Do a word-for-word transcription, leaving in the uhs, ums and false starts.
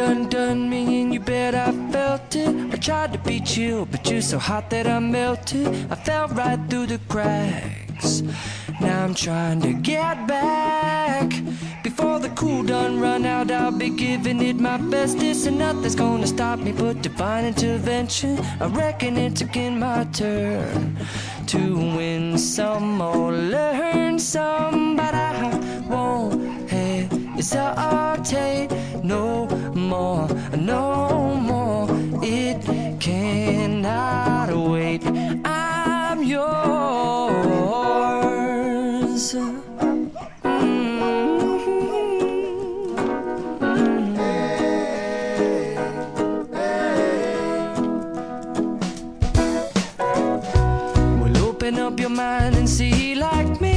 undone me and you bet I felt it. I tried to be chill, but you're so hot that I melted. I fell right through the cracks. Now I'm trying to get back. Before the cool done run out, I'll be giving it my bestest, and nothing's gonna stop me but divine intervention. I reckon it's again my turn to win some or learn some, but I won't hesitate no more, no more. It cannot wait. I'm yours. Open up your mind and see like me.